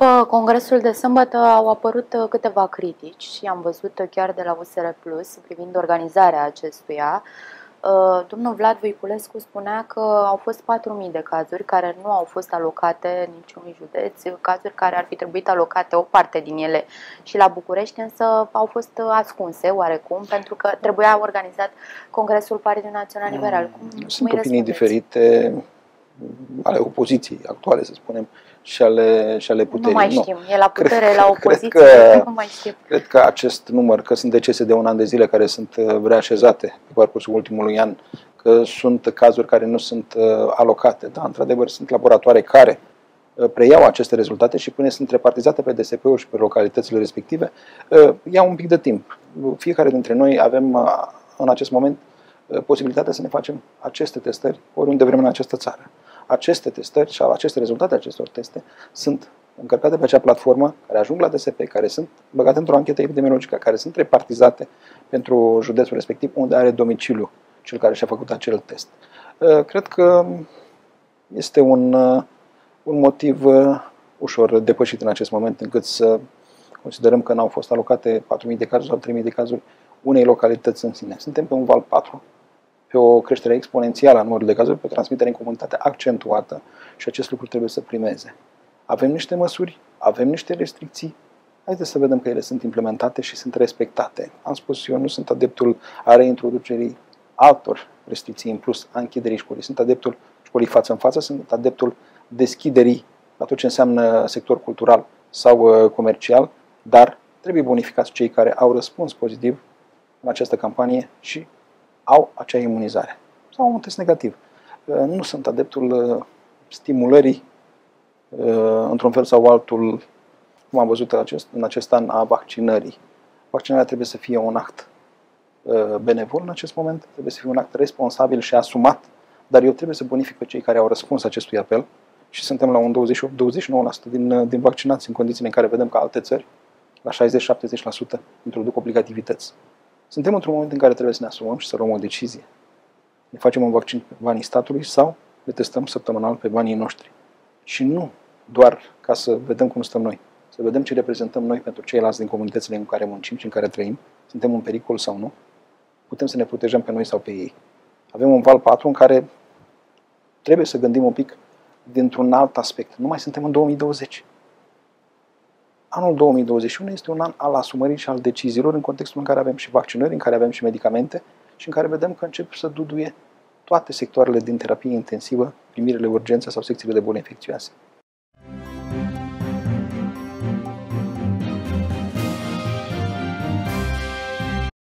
După congresul de sâmbătă au apărut câteva critici și am văzut chiar de la USR Plus privind organizarea acestuia. Domnul Vlad Voiculescu spunea că au fost 4.000 de cazuri care nu au fost alocate niciunui județ, cazuri care ar fi trebuit alocate o parte din ele și la București, însă au fost ascunse oarecum pentru că trebuia organizat Congresul Partidului Național Liberal. Sunt opinii diferite ale opoziției actuale, să spunem, și ale puterii. Nu mai știm, e la putere, la opoziție, nu mai știm. Cred că acest număr, că sunt decese de un an de zile care sunt reașezate pe parcursul ultimului an, că sunt cazuri care nu sunt alocate. Da, într-adevăr, sunt laboratoare care preiau aceste rezultate și până sunt repartizate pe DSP-uri și pe localitățile respective, ia un pic de timp. Fiecare dintre noi avem în acest moment posibilitatea să ne facem aceste testări oriunde vrem în această țară. Aceste testări și aceste rezultate acestor teste sunt încărcate pe acea platformă, care ajung la DSP, care sunt băgate într-o anchetă epidemiologică, care sunt repartizate pentru județul respectiv unde are domiciliu cel care și-a făcut acel test. Cred că este un motiv ușor depășit în acest moment încât să considerăm că n-au fost alocate 4.000 de cazuri sau 3.000 de cazuri unei localități în sine. Suntem pe un val 4, pe o creștere exponențială a numărului de cazuri, pe o transmitere în comunitate accentuată și acest lucru trebuie să primeze. Avem niște măsuri, avem niște restricții, haideți să vedem că ele sunt implementate și sunt respectate. Am spus, eu nu sunt adeptul a reintroducerii altor restricții în plus, a închiderii școlii. Sunt adeptul școlii față în față, sunt adeptul deschiderii la tot ce înseamnă sector cultural sau comercial, dar trebuie bonificați cei care au răspuns pozitiv în această campanie și au acea imunizare sau un test negativ. Nu sunt adeptul stimulării într-un fel sau altul, cum am văzut în acest an, a vaccinării. Vaccinarea trebuie să fie un act benevol în acest moment, trebuie să fie un act responsabil și asumat, dar eu trebuie să bonific pe cei care au răspuns acestui apel și suntem la un 28-29% din vaccinați în condițiile în care vedem că alte țări la 60-70% introduc obligativități. Suntem într-un moment în care trebuie să ne asumăm și să luăm o decizie. Ne facem un vaccin pe banii statului sau le testăm săptămânal pe banii noștri. Și nu doar ca să vedem cum stăm noi, să vedem ce reprezentăm noi pentru ceilalți din comunitățile în care muncim și în care trăim, suntem în pericol sau nu, putem să ne protejăm pe noi sau pe ei. Avem un val 4 în care trebuie să gândim un pic dintr-un alt aspect. Nu mai suntem în 2020. Anul 2021 este un an al asumării și al deciziilor în contextul în care avem și vaccinări, în care avem și medicamente și în care vedem că încep să duduie toate sectoarele din terapie intensivă, primirele urgențe sau secțiile de boli infecțioase.